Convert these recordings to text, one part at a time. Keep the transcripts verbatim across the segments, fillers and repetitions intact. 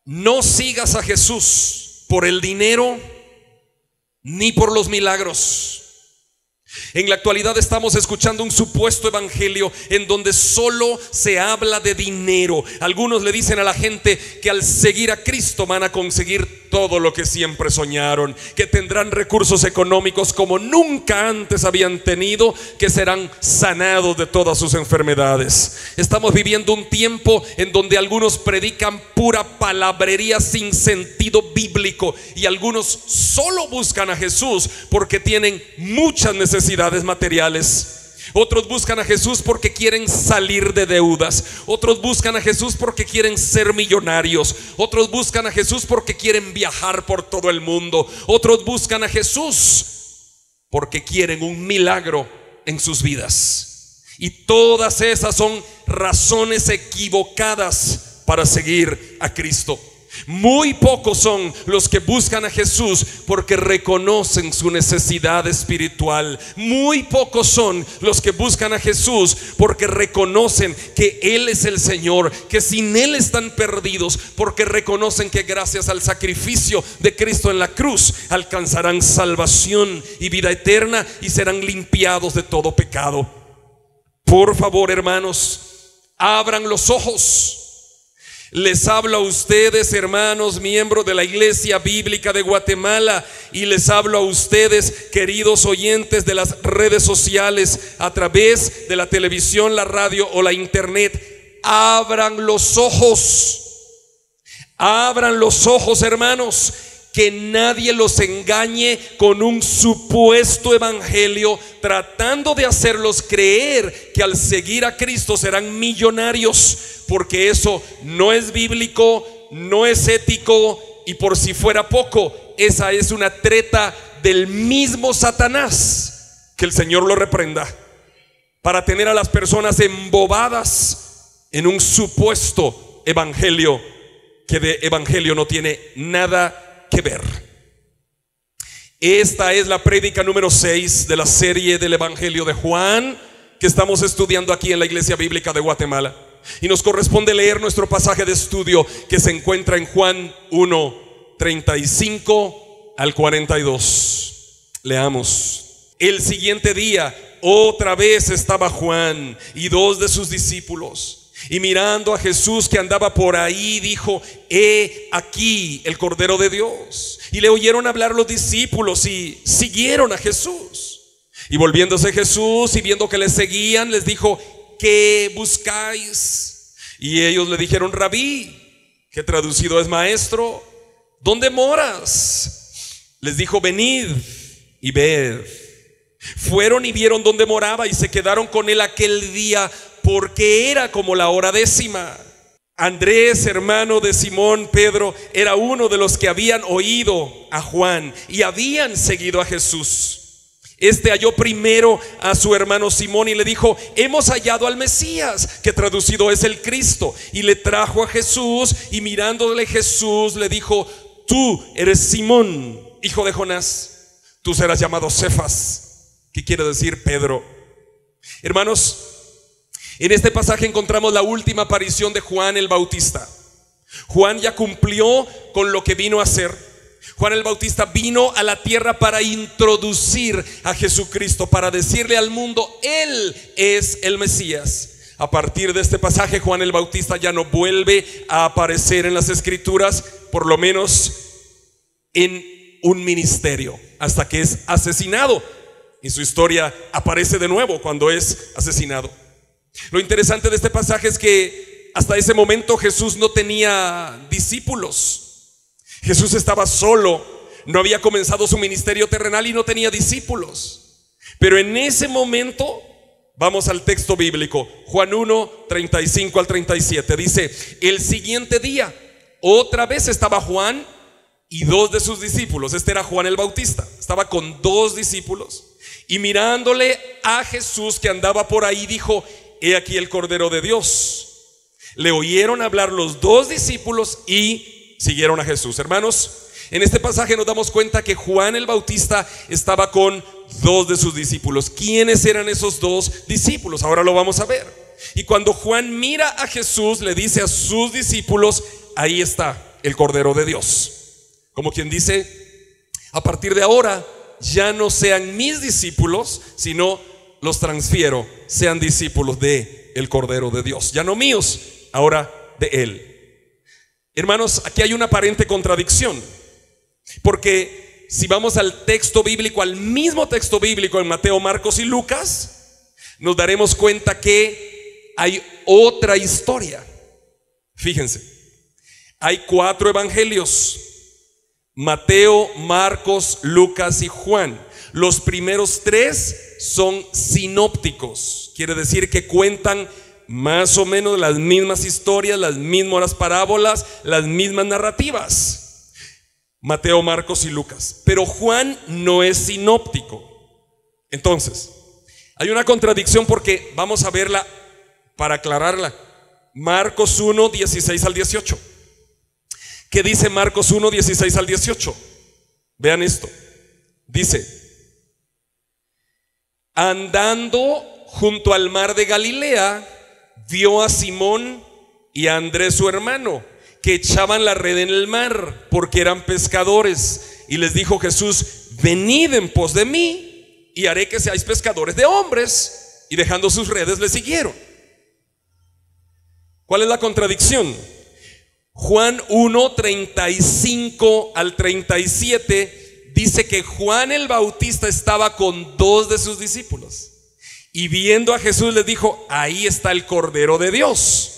No sigas a Jesús por el dinero ni por los milagros. En la actualidad estamos escuchando un supuesto evangelio en donde solo se habla de dinero. Algunos le dicen a la gente que al seguir a Cristo van a conseguir todo lo que siempre soñaron, que tendrán recursos económicos como nunca antes habían tenido, que serán sanados de todas sus enfermedades. Estamos viviendo un tiempo en donde algunos predican pura palabrería sin sentido bíblico, y algunos solo buscan a Jesús porque tienen muchas necesidades materiales. Otros buscan a Jesús porque quieren salir de deudas. Otros buscan a Jesús porque quieren ser millonarios. Otros buscan a Jesús porque quieren viajar por todo el mundo. Otros buscan a Jesús porque quieren un milagro en sus vidas. Y todas esas son razones equivocadas para seguir a Cristo. Muy pocos son los que buscan a Jesús porque reconocen su necesidad espiritual. Muy pocos son los que buscan a Jesús porque reconocen que Él es el Señor, que sin Él están perdidos, porque reconocen que gracias al sacrificio de Cristo en la cruz alcanzarán salvación y vida eterna y serán limpiados de todo pecado. Por favor, hermanos, abran los ojos. Les hablo a ustedes, hermanos, miembros de la Iglesia Bíblica de Guatemala, y les hablo a ustedes, queridos oyentes de las redes sociales, a través de la televisión, la radio o la internet. Abran los ojos. Abran los ojos, hermanos. Que nadie los engañe con un supuesto evangelio, tratando de hacerlos creer que al seguir a Cristo serán millonarios, porque eso no es bíblico, no es ético, y por si fuera poco, esa es una treta del mismo Satanás, que el Señor lo reprenda, para tener a las personas embobadas en un supuesto evangelio que de evangelio no tiene nada que ver. Esta es la prédica número seis de la serie del Evangelio de Juan que estamos estudiando aquí en la Iglesia Bíblica de Guatemala, y nos corresponde leer nuestro pasaje de estudio que se encuentra en Juan uno, treinta y cinco al cuarenta y dos. Leamos. El siguiente día otra vez estaba Juan y dos de sus discípulos, y mirando a Jesús que andaba por ahí, dijo: he aquí el Cordero de Dios. Y le oyeron hablar los discípulos y siguieron a Jesús. Y volviéndose Jesús y viendo que le seguían, les dijo: ¿qué buscáis? Y ellos le dijeron: Rabí, que traducido es maestro, ¿dónde moras? Les dijo: venid y ved. Fueron y vieron dónde moraba y se quedaron con él aquel día, porque era como la hora décima. Andrés, hermano de Simón Pedro, era uno de los que habían oído a Juan y habían seguido a Jesús. Este halló primero a su hermano Simón y le dijo: hemos hallado al Mesías, que traducido es el Cristo. Y le trajo a Jesús, y mirándole Jesús le dijo: tú eres Simón, hijo de Jonás, tú serás llamado Cefas, que quiere decir Pedro. Hermanos, en este pasaje encontramos la última aparición de Juan el Bautista. Juan ya cumplió con lo que vino a hacer. Juan el Bautista vino a la tierra para introducir a Jesucristo, para decirle al mundo: Él es el Mesías. A partir de este pasaje, Juan el Bautista ya no vuelve a aparecer en las Escrituras, por lo menos en un ministerio, hasta que es asesinado. Y su historia aparece de nuevo cuando es asesinado. Lo interesante de este pasaje es que hasta ese momento Jesús no tenía discípulos. Jesús estaba solo, no había comenzado su ministerio terrenal y no tenía discípulos. Pero en ese momento, vamos al texto bíblico, Juan uno, treinta y cinco al treinta y siete, dice: el siguiente día otra vez estaba Juan y dos de sus discípulos. Este era Juan el Bautista, estaba con dos discípulos, y mirándole a Jesús que andaba por ahí, dijo: he aquí el Cordero de Dios. Le oyeron hablar los dos discípulos y siguieron a Jesús. Hermanos, en este pasaje nos damos cuenta que Juan el Bautista estaba con dos de sus discípulos. ¿Quiénes eran esos dos discípulos? Ahora lo vamos a ver. Y cuando Juan mira a Jesús, le dice a sus discípulos: ahí está el Cordero de Dios. Como quien dice, a partir de ahora ya no sean mis discípulos, sino los transfiero, sean discípulos de el Cordero de Dios. Ya no míos, ahora de Él. Hermanos, aquí hay una aparente contradicción, porque si vamos al texto bíblico, al mismo texto bíblico en Mateo, Marcos y Lucas, nos daremos cuenta que hay otra historia. Fíjense, hay cuatro evangelios: Mateo, Marcos, Lucas y Juan. Los primeros tres son sinópticos, quiere decir que cuentan más o menos las mismas historias, las mismas parábolas, las mismas narrativas. Mateo, Marcos y Lucas. Pero Juan no es sinóptico. Entonces, hay una contradicción, porque vamos a verla para aclararla. Marcos uno, dieciséis al dieciocho. ¿Qué dice Marcos uno, dieciséis al dieciocho? Vean esto. Dice: andando junto al mar de Galilea, vio a Simón y a Andrés su hermano, que echaban la red en el mar, porque eran pescadores. Y les dijo Jesús: venid en pos de mí, y haré que seáis pescadores de hombres. Y dejando sus redes le siguieron. ¿Cuál es la contradicción? Juan uno, treinta y cinco al treinta y siete dice que Juan el Bautista estaba con dos de sus discípulos, y viendo a Jesús les dijo: ahí está el Cordero de Dios.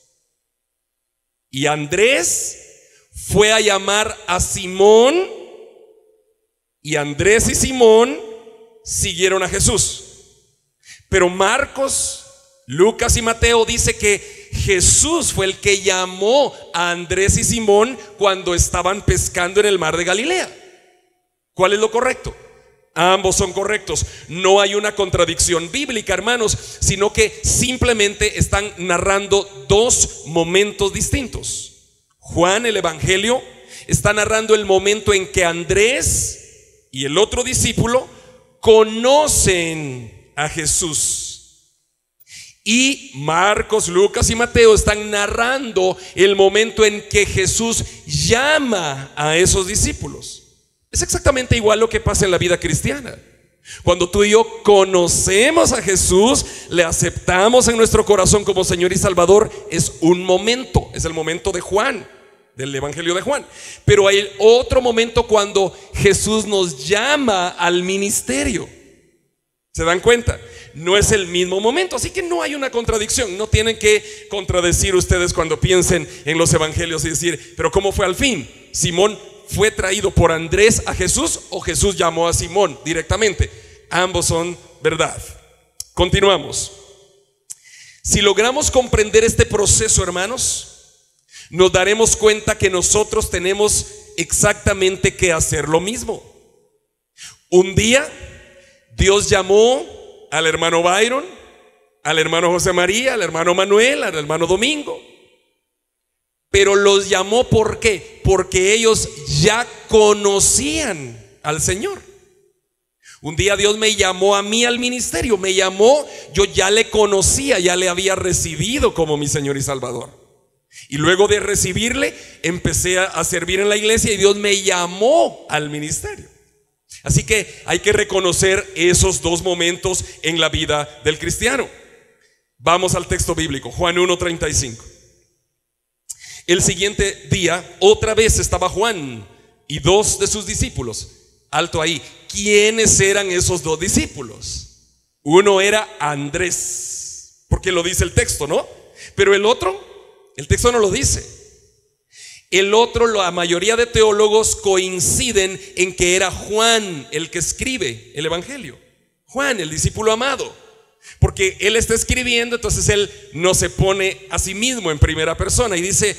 Y Andrés fue a llamar a Simón, y Andrés y Simón siguieron a Jesús. Pero Marcos, Lucas y Mateo dice que Jesús fue el que llamó a Andrés y Simón cuando estaban pescando en el mar de Galilea. ¿Cuál es lo correcto? Ambos son correctos. No hay una contradicción bíblica, hermanos, sino que simplemente están narrando dos momentos distintos. Juan, el Evangelio, está narrando el momento en que Andrés y el otro discípulo conocen a Jesús. Y Marcos, Lucas y Mateo están narrando el momento en que Jesús llama a esos discípulos. Es exactamente igual lo que pasa en la vida cristiana. Cuando tú y yo conocemos a Jesús, le aceptamos en nuestro corazón como Señor y Salvador, es un momento, es el momento de Juan, del Evangelio de Juan. Pero hay otro momento cuando Jesús nos llama al ministerio. ¿Se dan cuenta? No es el mismo momento, así que no hay una contradicción. No tienen que contradecir ustedes cuando piensen en los evangelios y decir: pero ¿cómo fue al fin? ¿Simón fue traído por Andrés a Jesús o Jesús llamó a Simón directamente? Ambos son verdad. Continuamos. Si logramos comprender este proceso, hermanos, nos daremos cuenta que nosotros tenemos exactamente que hacer lo mismo. Un día Dios llamó al hermano Byron, al hermano José María, al hermano Manuel, al hermano Domingo. Pero los llamó, ¿por qué? Porque ellos ya conocían al Señor. Un día Dios me llamó a mí al ministerio, me llamó, yo ya le conocía, ya le había recibido como mi Señor y Salvador. Y luego de recibirle, empecé a servir en la iglesia y Dios me llamó al ministerio. Así que hay que reconocer esos dos momentos en la vida del cristiano. Vamos al texto bíblico, Juan uno, treinta y cinco. El siguiente día, otra vez estaba Juan y dos de sus discípulos. Alto ahí. ¿Quiénes eran esos dos discípulos? Uno era Andrés, porque lo dice el texto, ¿no? Pero el otro, el texto no lo dice. El otro, la mayoría de teólogos coinciden en que era Juan el que escribe el Evangelio. Juan, el discípulo amado. Porque él está escribiendo, entonces él no se pone a sí mismo en primera persona y dice: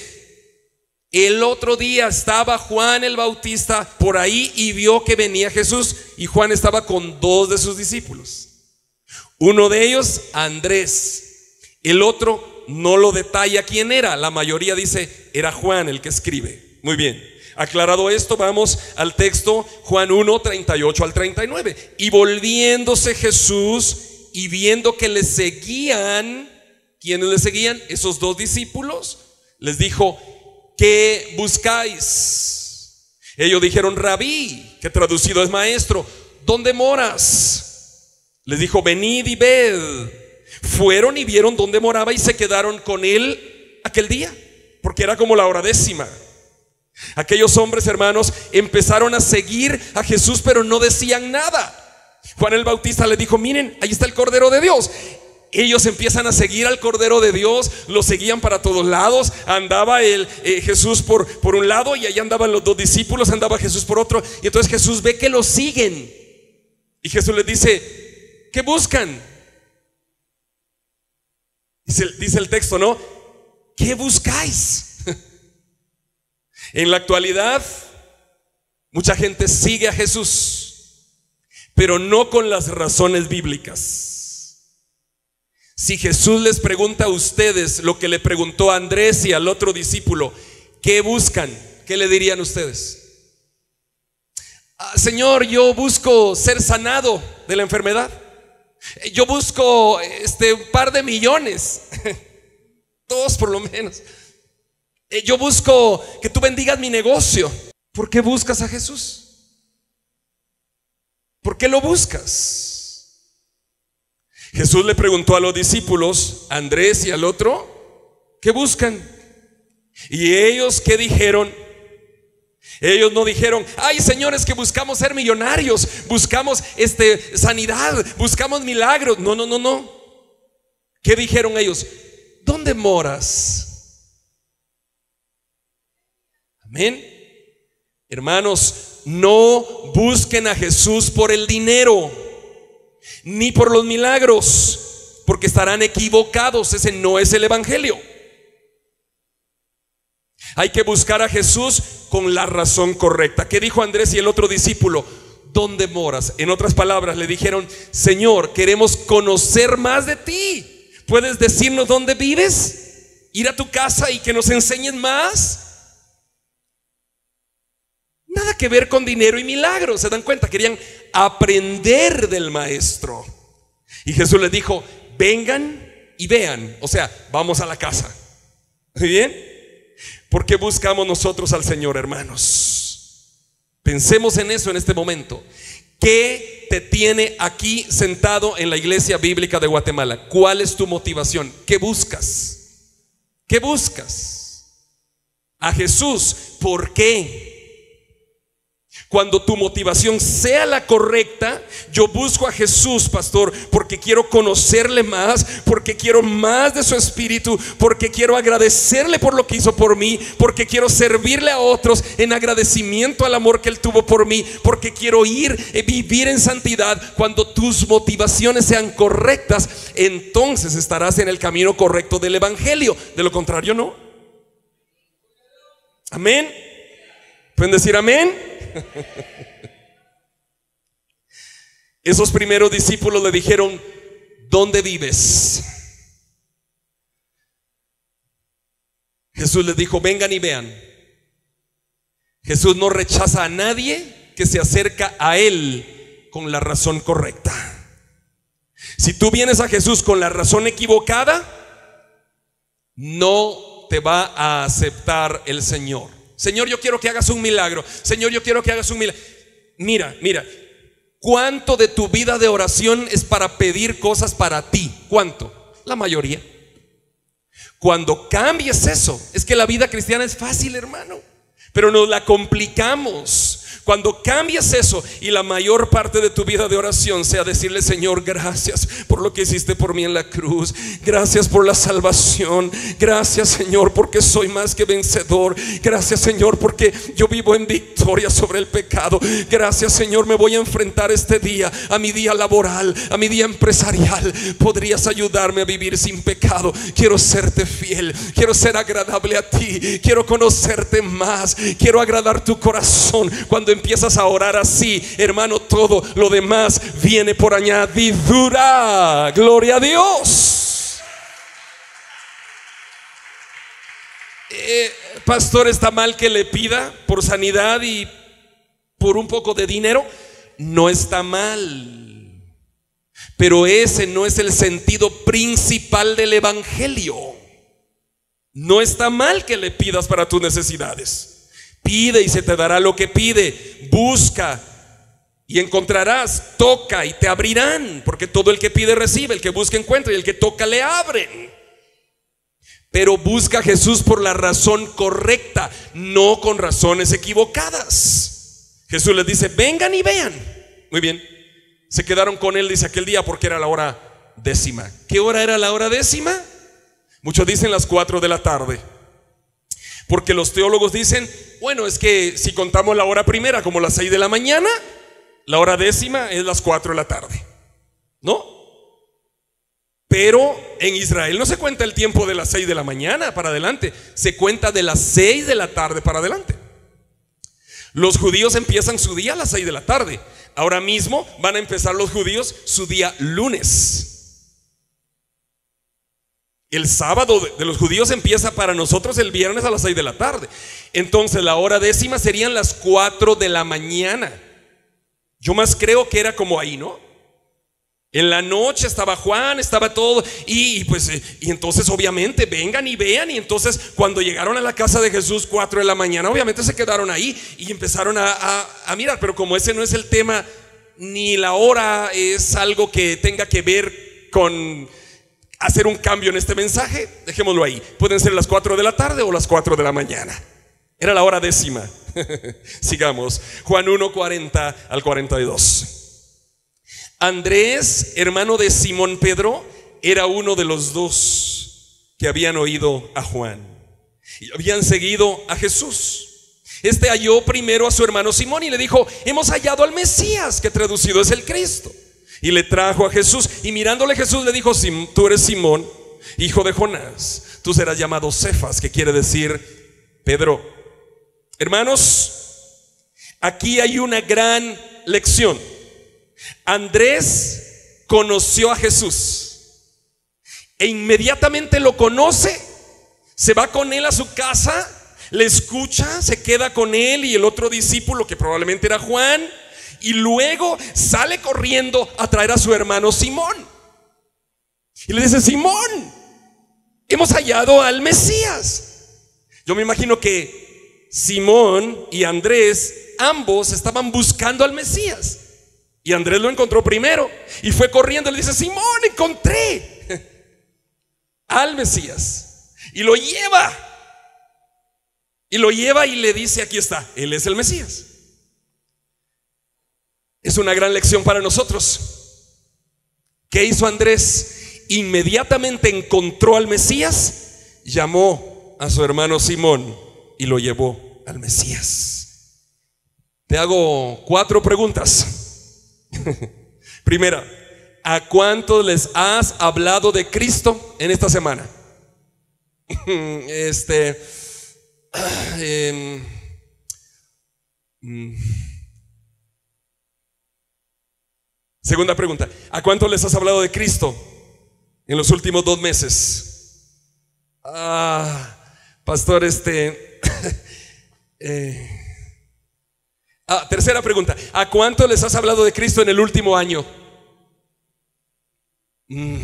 el otro día estaba Juan el Bautista por ahí y vio que venía Jesús, y Juan estaba con dos de sus discípulos. Uno de ellos, Andrés. El otro no lo detalla quién era. La mayoría dice: era Juan el que escribe. Muy bien, aclarado esto, vamos al texto, Juan uno, treinta y ocho al treinta y nueve. Y volviéndose Jesús y viendo que le seguían, ¿quiénes le seguían? Esos dos discípulos, les dijo: ¿qué buscáis? Ellos dijeron, Rabí, que traducido es maestro, ¿dónde moras? Les dijo, venid y ved. Fueron y vieron dónde moraba y se quedaron con él aquel día, porque era como la hora décima. Aquellos hombres, hermanos, empezaron a seguir a Jesús, pero no decían nada. Juan el Bautista les dijo, miren, ahí está el Cordero de Dios. Ellos empiezan a seguir al Cordero de Dios, lo seguían para todos lados. Andaba el, eh, Jesús por, por un lado y allá andaban los dos discípulos, andaba Jesús por otro. Y entonces Jesús ve que lo siguen y Jesús les dice, ¿qué buscan? Dice, dice el texto, ¿no? ¿Qué buscáis? En la actualidad, mucha gente sigue a Jesús, pero no con las razones bíblicas. Si Jesús les pregunta a ustedes lo que le preguntó a Andrés y al otro discípulo, ¿qué buscan? ¿Qué le dirían ustedes? Ah, Señor, yo busco ser sanado de la enfermedad. Yo busco este un par de millones, dos por lo menos. Yo busco que tú bendigas mi negocio. ¿Por qué buscas a Jesús? ¿Por qué lo buscas? Jesús le preguntó a los discípulos, a Andrés y al otro, ¿qué buscan? Y ellos, ¿qué dijeron? Ellos no dijeron, ay señores, que buscamos ser millonarios, buscamos este, sanidad, buscamos milagros. No, no, no, no. ¿Qué dijeron ellos? ¿Dónde moras? Amén. Hermanos, no busquen a Jesús por el dinero ni por los milagros, porque estarán equivocados. Ese no es el evangelio. Hay que buscar a Jesús con la razón correcta. ¿Qué dijo Andrés y el otro discípulo? ¿Dónde moras? En otras palabras, le dijeron, Señor, queremos conocer más de ti. ¿Puedes decirnos dónde vives? Ir a tu casa y que nos enseñes más. Nada que ver con dinero y milagros. ¿Se dan cuenta? Querían aprender del maestro. Y Jesús les dijo, vengan y vean. O sea, vamos a la casa. ¿Muy bien? ¿Por qué buscamos nosotros al Señor, hermanos? Pensemos en eso en este momento. ¿Qué te tiene aquí sentado en la Iglesia Bíblica de Guatemala? ¿Cuál es tu motivación? ¿Qué buscas? ¿Qué buscas? A Jesús. ¿Por qué? Cuando tu motivación sea la correcta, yo busco a Jesús, pastor, porque quiero conocerle más, porque quiero más de su espíritu, porque quiero agradecerle por lo que hizo por mí, porque quiero servirle a otros en agradecimiento al amor que él tuvo por mí, porque quiero ir y vivir en santidad. Cuando tus motivaciones sean correctas, entonces estarás en el camino correcto del evangelio. De lo contrario, no. Amén. ¿Pueden decir amén? Esos primeros discípulos le dijeron, ¿dónde vives? Jesús les dijo, vengan y vean. Jesús no rechaza a nadie que se acerca a él con la razón correcta. Si tú vienes a Jesús con la razón equivocada, no te va a aceptar el Señor. Señor, yo quiero que hagas un milagro. Señor, yo quiero que hagas un milagro. Mira, mira, ¿cuánto de tu vida de oración es para pedir cosas para ti? ¿Cuánto? La mayoría. Cuando cambies eso, es que la vida cristiana es fácil, hermano, pero nos la complicamos. Cuando cambias eso y la mayor parte de tu vida de oración sea decirle, Señor, gracias por lo que hiciste por mí en la cruz. Gracias por la salvación. Gracias, Señor, porque soy más que vencedor. Gracias, Señor, porque yo vivo en victoria sobre el pecado. Gracias, Señor, me voy a enfrentar este día, a mi día laboral, a mi día empresarial. Podrías ayudarme a vivir sin pecado. Quiero serte fiel, quiero ser agradable a ti, quiero conocerte más, quiero agradar tu corazón. Cuando empiezas a orar así, hermano, todo lo demás viene por añadidura. Gloria a Dios. eh, Pastor, ¿está mal que le pida por sanidad y por un poco de dinero? No está mal, pero ese no es el sentido principal del evangelio. No está mal que le pidas para tus necesidades. Pide y se te dará lo que pide. Busca y encontrarás. Toca y te abrirán, porque todo el que pide recibe, el que busca encuentra y el que toca le abren. Pero busca a Jesús por la razón correcta, no con razones equivocadas. Jesús les dice: vengan y vean. Muy bien. Se quedaron con él, dice, aquel día porque era la hora décima. ¿Qué hora era la hora décima? Muchos dicen las cuatro de la tarde, porque los teólogos dicen, bueno, es que si contamos la hora primera como las seis de la mañana, la hora décima es las cuatro de la tarde, ¿no? Pero en Israel no se cuenta el tiempo de las seis de la mañana para adelante, se cuenta de las seis de la tarde para adelante. Los judíos empiezan su día a las seis de la tarde. Ahora mismo van a empezar los judíos su día lunes. El sábado de los judíos empieza para nosotros el viernes a las seis de la tarde. Entonces la hora décima serían las cuatro de la mañana. Yo más creo que era como ahí, ¿no? En la noche estaba Juan, estaba todo, y, y pues y entonces obviamente vengan y vean. Y entonces cuando llegaron a la casa de Jesús cuatro de la mañana, obviamente se quedaron ahí y empezaron a, a, a mirar. Pero como ese no es el tema, ni la hora es algo que tenga que ver con hacer un cambio en este mensaje, dejémoslo ahí. Pueden ser las cuatro de la tarde o las cuatro de la mañana. Era la hora décima. Sigamos. Juan uno, cuarenta al cuarenta y dos. Andrés, hermano de Simón Pedro, era uno de los dos que habían oído a Juan y habían seguido a Jesús. Este halló primero a su hermano Simón y le dijo: hemos hallado al Mesías, que traducido es el Cristo. Y le trajo a Jesús, y mirándole Jesús le dijo: tú eres Simón, hijo de Jonás, tú serás llamado Cefas, que quiere decir Pedro. Hermanos, aquí hay una gran lección. Andrés conoció a Jesús e inmediatamente lo conoce, se va con él a su casa, le escucha, se queda con él y el otro discípulo, que probablemente era Juan, y luego sale corriendo a traer a su hermano Simón y le dice: Simón, hemos hallado al Mesías. Yo me imagino que Simón y Andrés ambos estaban buscando al Mesías. Y Andrés lo encontró primero y fue corriendo y le dice: Simón, encontré al Mesías. Y lo lleva. Y lo lleva y le dice: aquí está, él es el Mesías. Es una gran lección para nosotros. ¿Qué hizo Andrés? Inmediatamente encontró al Mesías, llamó a su hermano Simón y lo llevó al Mesías. Te hago cuatro preguntas. Primera, ¿a cuántos les has hablado de Cristo en esta semana? Este eh, Segunda pregunta, ¿a cuántos les has hablado de Cristo en los últimos dos meses? Ah, pastor, este eh, Ah, tercera pregunta, ¿a cuánto les has hablado de Cristo en el último año? Mm.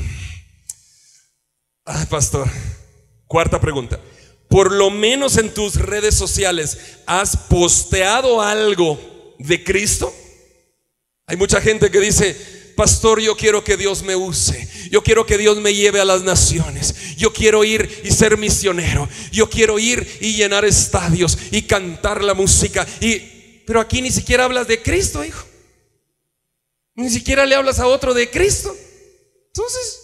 Ah, pastor. Cuarta pregunta, por lo menos en tus redes sociales, ¿has posteado algo de Cristo? Hay mucha gente que dice: pastor, yo quiero que Dios me use, yo quiero que Dios me lleve a las naciones, yo quiero ir y ser misionero, yo quiero ir y llenar estadios y cantar la música y... Pero aquí ni siquiera hablas de Cristo, hijo. Ni siquiera le hablas a otro de Cristo. Entonces,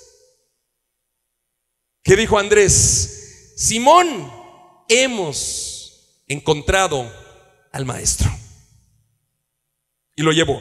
¿qué dijo Andrés? Simón, hemos encontrado al Maestro. Y lo llevó.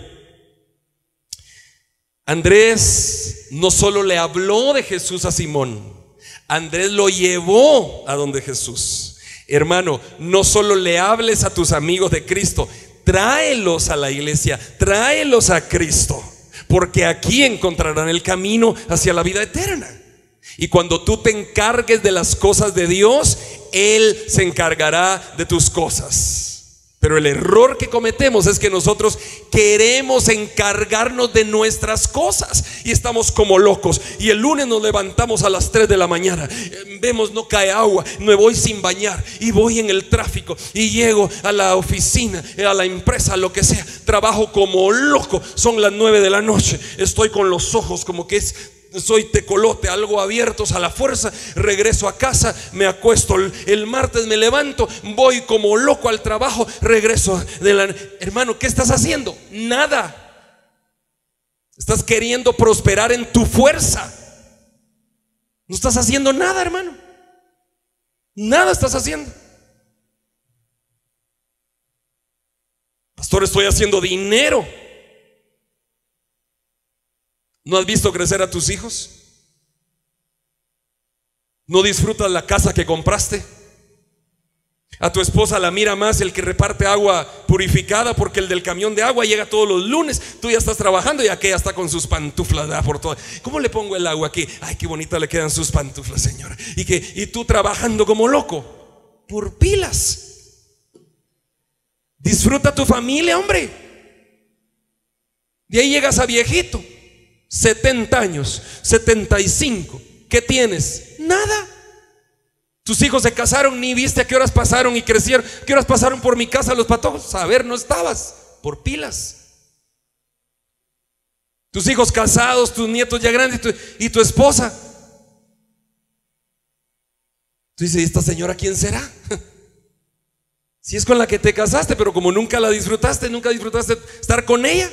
Andrés no solo le habló de Jesús a Simón, Andrés lo llevó a donde Jesús. Hermano, no solo le hables a tus amigos de Cristo, tráelos a la iglesia, tráelos a Cristo, porque aquí encontrarán el camino hacia la vida eterna. Y cuando tú te encargues de las cosas de Dios, Él se encargará de tus cosas. Pero el error que cometemos es que nosotros queremos encargarnos de nuestras cosas y estamos como locos. Y el lunes nos levantamos a las tres de la mañana, vemos no cae agua, me voy sin bañar y voy en el tráfico y llego a la oficina, a la empresa, lo que sea. Trabajo como loco, son las nueve de la noche, estoy con los ojos como que es... soy tecolote, algo abiertos a la fuerza. Regreso a casa, me acuesto el, el martes, me levanto, voy como loco al trabajo, regreso de la... Hermano, ¿qué estás haciendo? Nada. Estás queriendo prosperar en tu fuerza. No estás haciendo nada, hermano. Nada estás haciendo. Pastor, estoy haciendo dinero. ¿No has visto crecer a tus hijos? ¿No disfrutas la casa que compraste? A tu esposa la mira más el que reparte agua purificada, porque el del camión de agua llega todos los lunes. Tú ya estás trabajando y aquella está con sus pantuflas, ¿verdad? Por todo. ¿Cómo le pongo el agua aquí? Ay, qué bonita le quedan sus pantuflas, señora. Y, que, y tú trabajando como loco por pilas. Disfruta tu familia, hombre. De ahí llegas a viejito, setenta años, setenta y cinco. ¿Qué tienes? Nada. Tus hijos se casaron, ni viste a qué horas pasaron y crecieron. ¿Qué horas pasaron por mi casa los patojos? A ver, no estabas, por pilas. Tus hijos casados, tus nietos ya grandes, y tu, y tu esposa. Tú dices, ¿y esta señora quién será? Si es con la que te casaste, pero como nunca la disfrutaste, nunca disfrutaste estar con ella.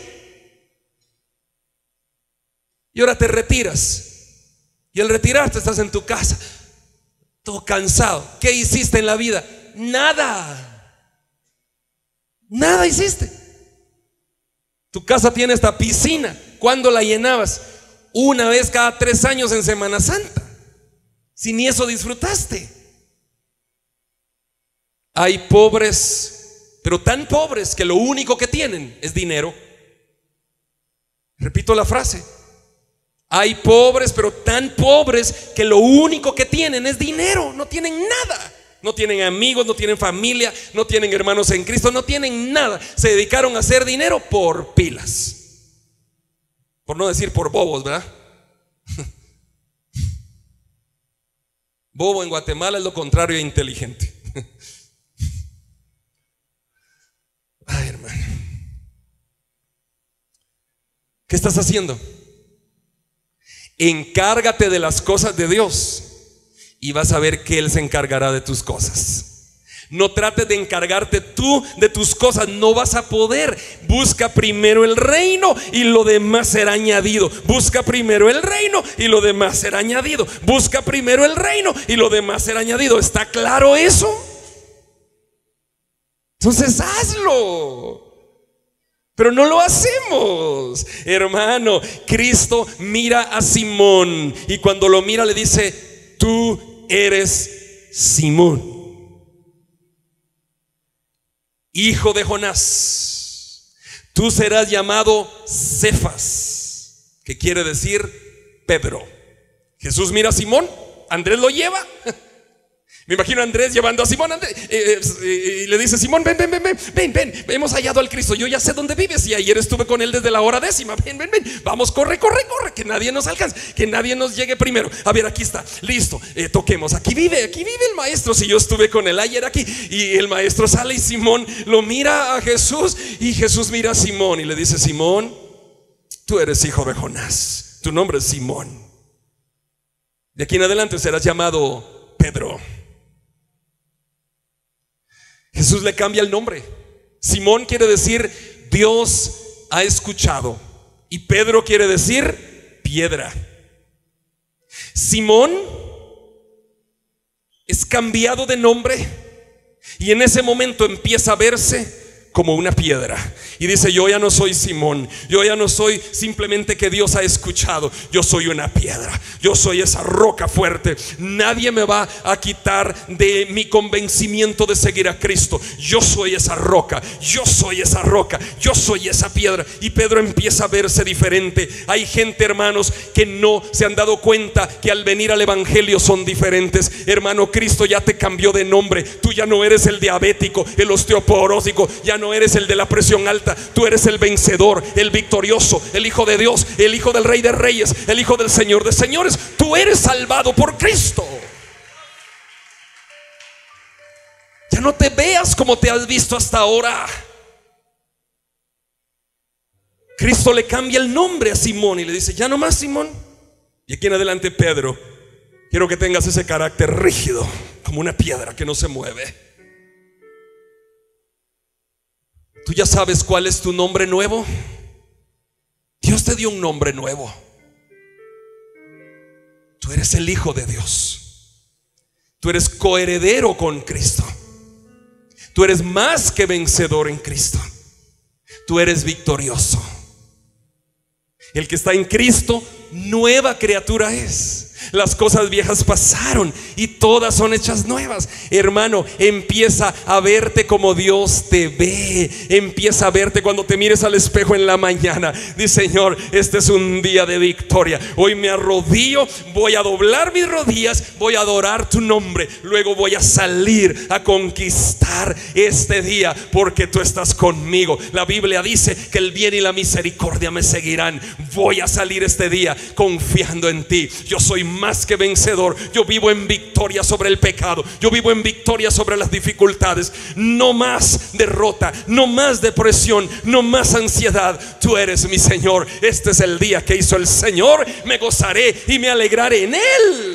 Y ahora te retiras. Y al retirarte estás en tu casa, todo cansado. ¿Qué hiciste en la vida? Nada. Nada hiciste. Tu casa tiene esta piscina. ¿Cuándo la llenabas? Una vez cada tres años en Semana Santa. Si ni eso disfrutaste. Hay pobres, pero tan pobres que lo único que tienen es dinero. Repito la frase. Hay pobres, pero tan pobres que lo único que tienen es dinero. No tienen nada. No tienen amigos, no tienen familia, no tienen hermanos en Cristo, no tienen nada. Se dedicaron a hacer dinero por pilas. Por no decir por bobos, ¿verdad? Bobo en Guatemala es lo contrario de inteligente. Ay, hermano, ¿qué estás haciendo? Encárgate de las cosas de Dios y vas a ver que Él se encargará de tus cosas. No trates de encargarte tú de tus cosas, no vas a poder. Busca primero el reino y lo demás será añadido. Busca primero el reino y lo demás será añadido. Busca primero el reino y lo demás será añadido. ¿Está claro eso? Entonces hazlo. Pero no lo hacemos, hermano. Cristo mira a Simón y cuando lo mira le dice: tú eres Simón, hijo de Jonás. Tú serás llamado Cefas, que quiere decir Pedro. Jesús mira a Simón, Andrés lo lleva. Me imagino a Andrés llevando a Simón, Andrés, eh, eh, y le dice: Simón, ven, ven, ven, ven, ven, ven, hemos hallado al Cristo. Yo ya sé dónde vives y ayer estuve con él desde la hora décima. Ven, ven, ven, vamos, corre, corre, corre, que nadie nos alcance, que nadie nos llegue primero. A ver, aquí está, listo, eh, toquemos. Aquí vive, aquí vive el maestro. Si yo estuve con él ayer aquí. Y el maestro sale y Simón lo mira a Jesús y Jesús mira a Simón y le dice: Simón, tú eres hijo de Jonás, tu nombre es Simón. De aquí en adelante serás llamado Pedro. Jesús le cambia el nombre. Simón quiere decir Dios ha escuchado y Pedro quiere decir piedra. Simón es cambiado de nombre y en ese momento empieza a verse como una piedra. Y dice: yo ya no soy Simón, yo ya no soy simplemente que Dios ha escuchado, yo soy una piedra, yo soy esa roca fuerte. Nadie me va a quitar de mi convencimiento de seguir a Cristo. Yo soy esa roca, yo soy esa roca, yo soy esa piedra. Y Pedro empieza a verse diferente. Hay gente, hermanos, que no se han dado cuenta que al venir al evangelio son diferentes. Hermano, Cristo ya te cambió de nombre. Tú ya no eres el diabético, el osteoporósico, ya no eres el de la presión alta. Tú eres el vencedor, el victorioso, el Hijo de Dios, el Hijo del Rey de Reyes, el Hijo del Señor de Señores. Tú eres salvado por Cristo. Ya no te veas como te has visto hasta ahora. Cristo le cambia el nombre a Simón y le dice: ya no más Simón. Y aquí en adelante, Pedro, quiero que tengas ese carácter rígido, como una piedra que no se mueve. Tú ya sabes cuál es tu nombre nuevo. Dios te dio un nombre nuevo. Tú eres el Hijo de Dios. Tú eres coheredero con Cristo. Tú eres más que vencedor en Cristo. Tú eres victorioso. El que está en Cristo, nueva criatura es. Las cosas viejas pasaron y todas son hechas nuevas. Hermano, empieza a verte como Dios te ve. Empieza a verte cuando te mires al espejo en la mañana. Dice: Señor, este es un día de victoria. Hoy me arrodillo, voy a doblar mis rodillas, voy a adorar tu nombre. Luego voy a salir a conquistar este día, porque tú estás conmigo. La Biblia dice que el bien y la misericordia me seguirán. Voy a salir este día confiando en ti. Yo soy más que vencedor. Yo vivo en victoria sobre el pecado. Yo vivo en victoria sobre las dificultades. No más derrota, no más depresión, no más ansiedad. Tú eres mi Señor. Este es el día que hizo el Señor. Me gozaré y me alegraré en Él.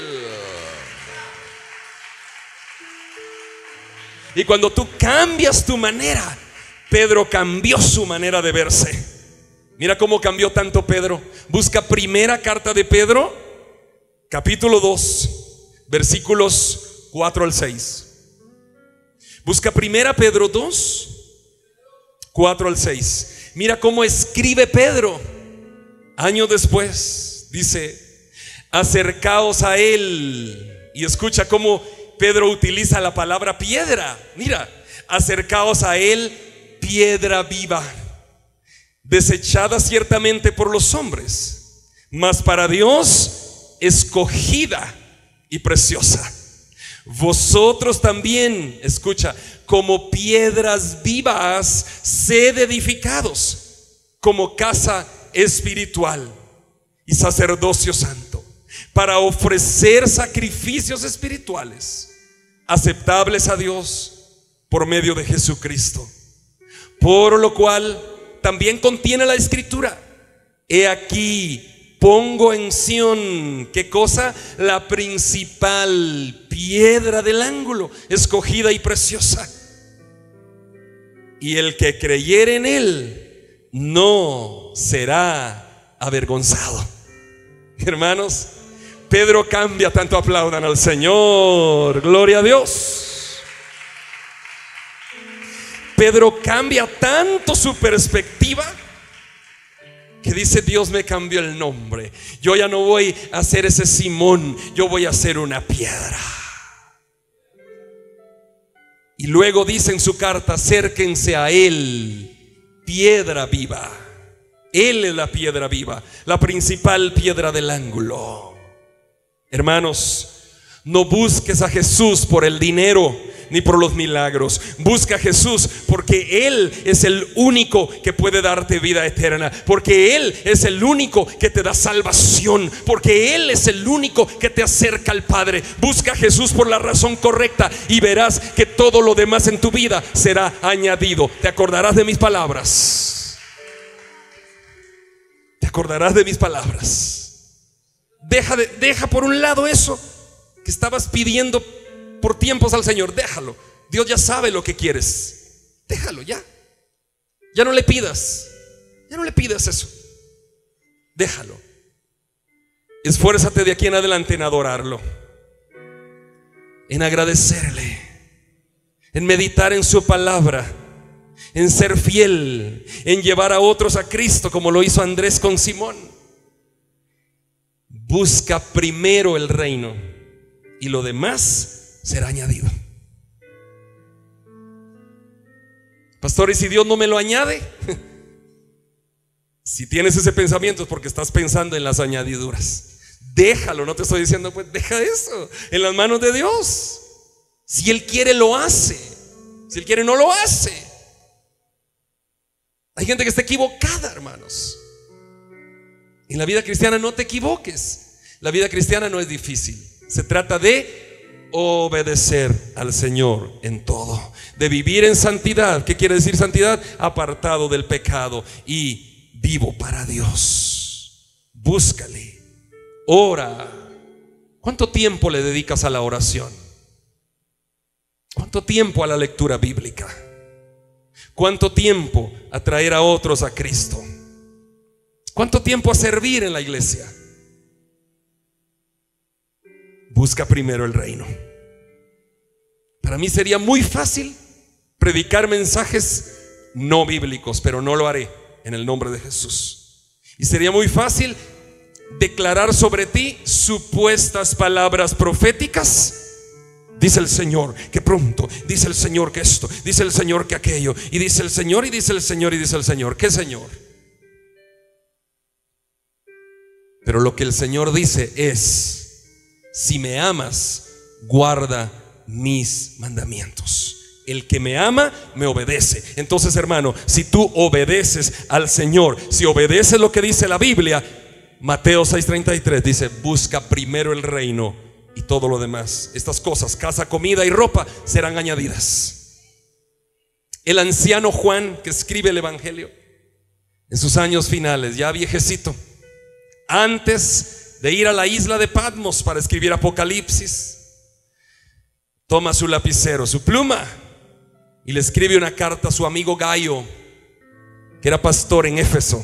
Y cuando tú cambias tu manera, Pedro cambió su manera de verse. Mira cómo cambió tanto Pedro. Busca primera carta de Pedro, capítulo dos, versículos cuatro al seis. Busca primera Pedro dos, cuatro al seis. Mira cómo escribe Pedro. Años después dice: acercaos a él. Y escucha cómo Pedro utiliza la palabra piedra. Mira: acercaos a él, piedra viva, desechada ciertamente por los hombres, mas para Dios escogida y preciosa. Vosotros también, escucha, como piedras vivas, sed edificados como casa espiritual y sacerdocio santo, para ofrecer sacrificios espirituales aceptables a Dios por medio de Jesucristo. Por lo cual también contiene la escritura: he aquí, pongo en Sión, ¿qué cosa? La principal piedra del ángulo, escogida y preciosa. Y el que creyere en él no será avergonzado. Hermanos, Pedro cambia tanto. Aplaudan al Señor. Gloria a Dios. Pedro cambia tanto su perspectiva que dice: Dios me cambió el nombre. Yo ya no voy a ser ese Simón, yo voy a ser una piedra. Y luego dice en su carta: acérquense a él, piedra viva. Él es la piedra viva, la principal piedra del ángulo. Hermanos, no busques a Jesús por el dinero ni por los milagros. Busca a Jesús porque Él es el único que puede darte vida eterna, porque Él es el único que te da salvación, porque Él es el único que te acerca al Padre. Busca a Jesús por la razón correcta y verás que todo lo demás en tu vida será añadido. Te acordarás de mis palabras. Te acordarás de mis palabras. Deja, de, deja por un lado eso que estabas pidiendo por tiempos al Señor. Déjalo. Dios ya sabe lo que quieres. Déjalo ya. Ya no le pidas. Ya no le pidas eso. Déjalo. Esfuérzate de aquí en adelante en adorarlo, en agradecerle, en meditar en su palabra, en ser fiel, en llevar a otros a Cristo, como lo hizo Andrés con Simón. Busca primero el reino y lo demás será añadido. Pastor, ¿y si Dios no me lo añade? Si tienes ese pensamiento es porque estás pensando en las añadiduras. Déjalo, no te estoy diciendo pues deja eso en las manos de Dios. Si Él quiere lo hace, si Él quiere no lo hace. Hay gente que está equivocada, hermanos. En la vida cristiana no te equivoques. La vida cristiana no es difícil. Se trata de obedecer al Señor en todo, de vivir en santidad. ¿Qué quiere decir santidad? Apartado del pecado y vivo para Dios. Búscale. Ora. ¿Cuánto tiempo le dedicas a la oración? ¿Cuánto tiempo a la lectura bíblica? ¿Cuánto tiempo a traer a otros a Cristo? ¿Cuánto tiempo a servir en la iglesia? Busca primero el reino. Para mí sería muy fácil predicar mensajes no bíblicos, pero no lo haré en el nombre de Jesús. Y sería muy fácil declarar sobre ti supuestas palabras proféticas. Dice el Señor que pronto, dice el Señor que esto, dice el Señor que aquello, y dice el Señor y dice el Señor y dice el Señor. ¿Qué Señor? Pero lo que el Señor dice es: si me amas, guarda mis mandamientos. El que me ama, me obedece. Entonces, hermano, si tú obedeces al Señor, si obedeces lo que dice la Biblia, Mateo seis treinta y tres dice: busca primero el reino y todo lo demás, estas cosas, casa, comida y ropa, serán añadidas. El anciano Juan, que escribe el Evangelio en sus años finales, ya viejecito, antes de ir a la isla de Patmos para escribir Apocalipsis, toma su lapicero, su pluma, y le escribe una carta a su amigo Gayo, que era pastor en Éfeso,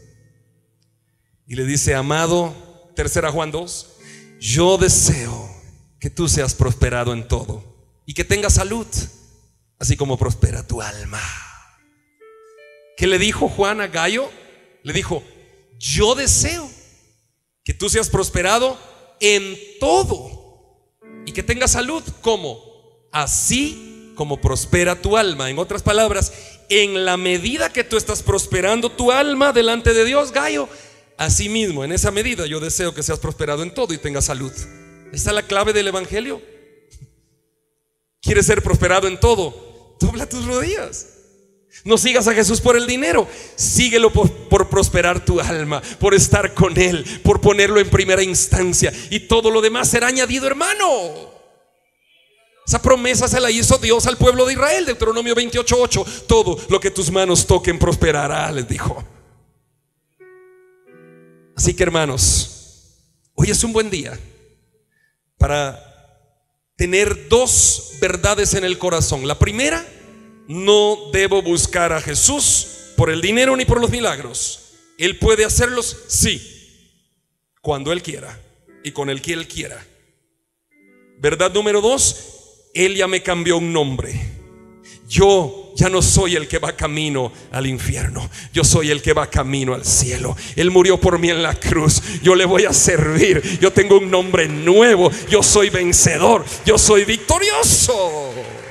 y le dice: amado, tercera Juan dos, yo deseo que tú seas prosperado en todo y que tengas salud, así como prospera tu alma. ¿Qué le dijo Juan a Gayo? Le dijo: yo deseo que tú seas prosperado en todo y que tengas salud, ¿cómo? Así como prospera tu alma. En otras palabras, en la medida que tú estás prosperando tu alma delante de Dios, Gayo, así mismo, en esa medida yo deseo que seas prosperado en todo y tengas salud. Ahí está la clave del Evangelio. ¿Quieres ser prosperado en todo? Dobla tus rodillas. No sigas a Jesús por el dinero, síguelo por, por prosperar tu alma, por estar con Él, por ponerlo en primera instancia, y todo lo demás será añadido, hermano. Esa promesa se la hizo Dios al pueblo de Israel. Deuteronomio veintiocho ocho: todo lo que tus manos toquen prosperará, les dijo. Así que, hermanos, hoy es un buen día para tener dos verdades en el corazón. La primera: no debo buscar a Jesús por el dinero ni por los milagros. Él puede hacerlos, sí, cuando Él quiera y con el que Él quiera. Verdad número dos: Él ya me cambió un nombre. Yo ya no soy el que va camino al infierno, yo soy el que va camino al cielo. Él murió por mí en la cruz, yo le voy a servir. Yo tengo un nombre nuevo, yo soy vencedor, yo soy victorioso.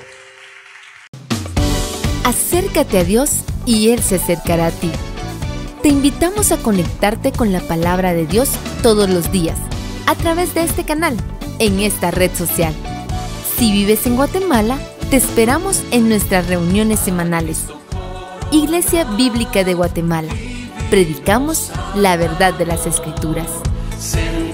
Acércate a Dios y Él se acercará a ti. Te invitamos a conectarte con la palabra de Dios todos los días a través de este canal, en esta red social. Si vives en Guatemala, te esperamos en nuestras reuniones semanales. Iglesia Bíblica de Guatemala. Predicamos la verdad de las Escrituras.